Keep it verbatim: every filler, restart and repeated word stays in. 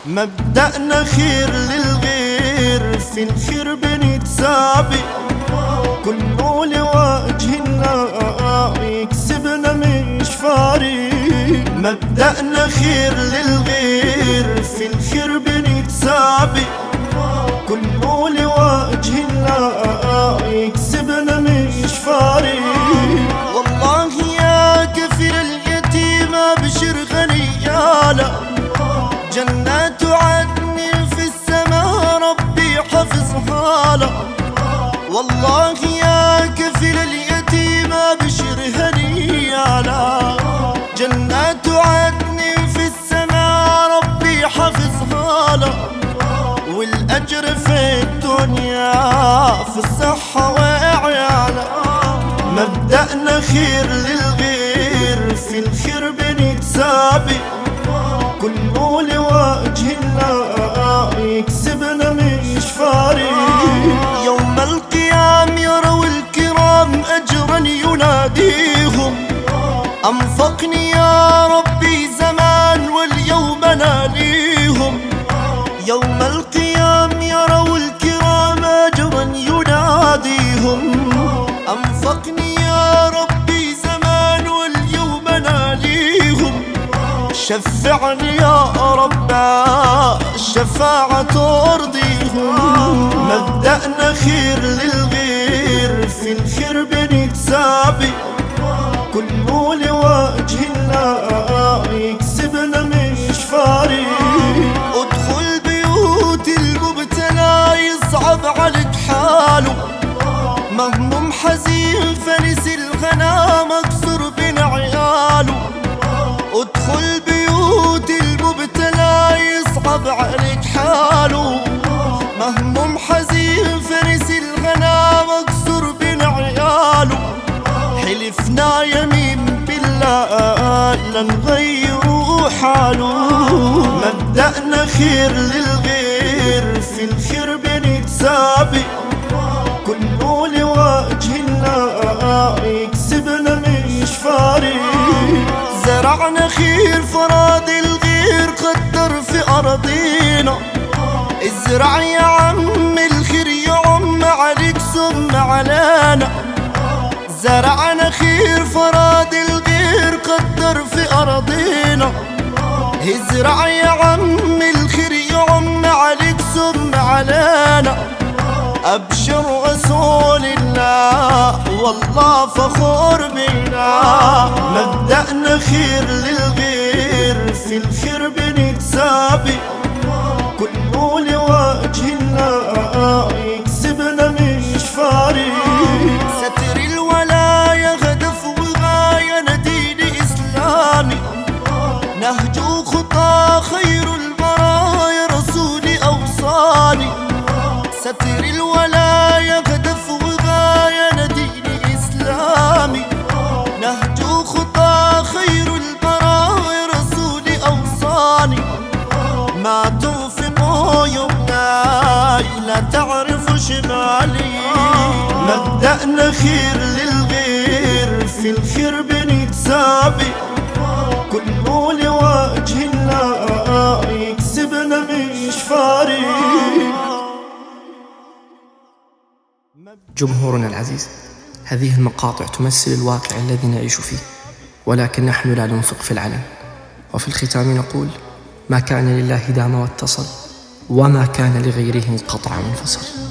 مبدأنا خير للغير، في الخير بنتسابق، كله لوجه الله يكسبنا مش فارق. مبدأنا خير للغير، في الخير بنتسابق، كله لوجه الله يكسبنا مش فارق. والله يا كفيل اليتيم ابشر غنياله، جنات عدن في السماء ربي حفظها له. والله يا كفيل اليتيم ابشر هنياله، جنات عدن في السماء ربي حفظها له. والأجر في الدنيا في الصحة وعياله. مبدأنا خير للغير، في الخير بنتسابق، كله لوجه الله يكسبنا مش فارق. يوم القيام يروا الكرام أجرا يناديهم، أنفقني يا ربي زمان واليوم ناليهم. يوم القيام يروا الكرام أجرا يناديهم، أنفقني يا ربي زمان واليوم ناليهم. شفعني يا رب الشفاعة ترضيهم. مبدأنا خير للغير، في الخير بنتسابق، كله لوجه الله يكسبنا مش فارق. ادخل بيوت المبتلى يصعب عليك حاله، مهموم حزين فنسي الغنى مكسور بين عياله. ادخل بيوت المبتلى يصعب عليك حاله، مهموم حزين فنسي الغنى مكسور بين عياله. حلفنا يمين بالله لنغيروا حاله. مبدأنا خير للغير، في الخير بنتسابق، كله لوجه الله يكسبنا مش فارق. زرعنا خير فراد الغير قدر في أرضينا. ازرع يا عم الخير يعم عليك ثم علينا. زرعنا خير فراد الغير قدر في أرضينا. ازرع يا عم الخير يعم عليك ثم علينا. أبشر رسول الله والله فخور بينا. مبدأنا خير للغير، في الخير بنتسابق، كله لوجه الله يكسبنا مش فارق. ستر الولاية هدف وغاية ندين إسلامي، نهج خطى خير البرايا رسولي أوصاني. ستر الولاية هدف وغاية ندين إسلامي، نهج خطى خير البرايا رسولي أوصاني. ما توفق يمناي لا تعرف شمالي. مبدأنا خير للغير، في الخير بنتسابق، كله لوجه الله يكسبنا مش فارق. جمهورنا العزيز، هذه المقاطع تمثل الواقع الذي نعيش فيه، ولكن نحن لا ننفق في العلن. وفي الختام نقول: ما كان لله دام واتصل، وما كان لغيره انقطع وانفصل.